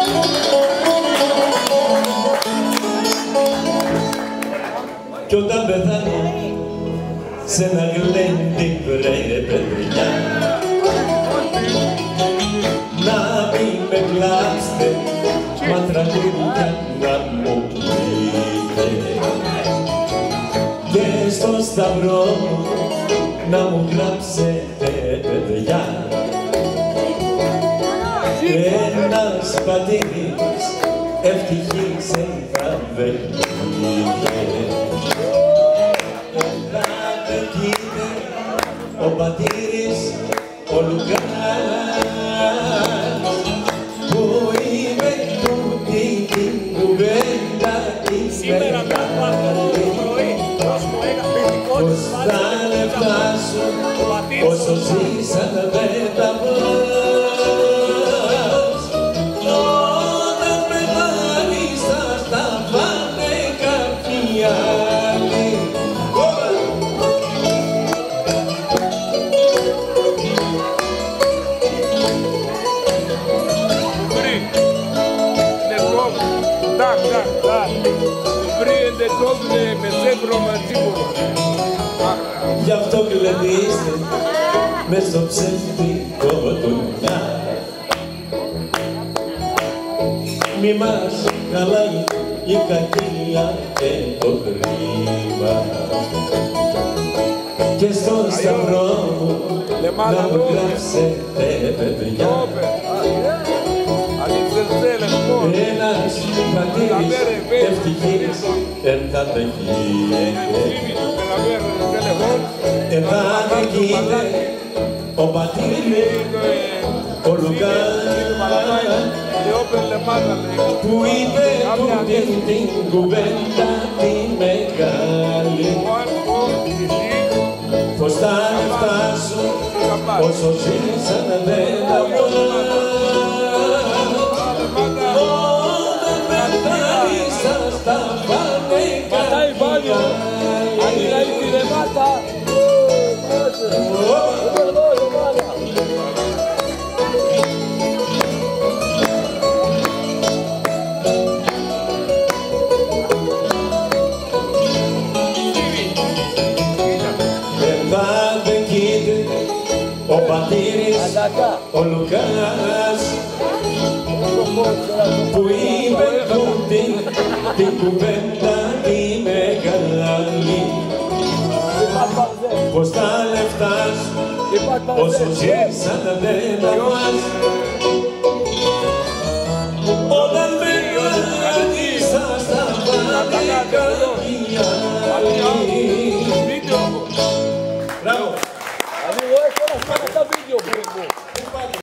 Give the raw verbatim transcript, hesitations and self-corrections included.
Κι όταν πεθάνω σε ένα γλέντι βρε παιδιά, να μην με κλάψτε, μα τραγούδια να μου πείτε και στο σταυρό μου να μου γράψετε παιδιά ένας πατήρης ευτυχής θα βελτιωθεί. Ο πατήρης, ο Λουκάς, που είπε τούτη την κουβέντα της μεγάλη, πως τα λεφτά σου όσο ζήσαν δεν τα πας, όταν πεθάνεις θα στα πάνε κάποιοι άλλοι. Γι' αυτό κλαιδίστε μες στο ψεύτικο δουλειά. Μη μας χαλάει η κακία και το χρήμα και στον σταυρό μου να μου γράψετε παιδιά ένας πατήρης ευτυχής εν θα πεγγείτε, εν θα πεγγείτε ο πατήρης ο Λουκάς που είπε τούτη την κουβέντα τη μεγάλη, πως τα λεφτά σου όσο ζήσαν δεν τα πας, όταν πεθάνεις θα στα πάνε κάποιοι άλλοι. Ο πατήρης, ο Λουκάς, που είπε τούτη την κουβέντα τη μεγάλη, πως τα λεφτά σου όσο ζήσαν δεν τα πας, όταν πεθάνεις θα στα πάνε κάποιοι άλλοι. Μπράβο! Amigo, eso es para esta video.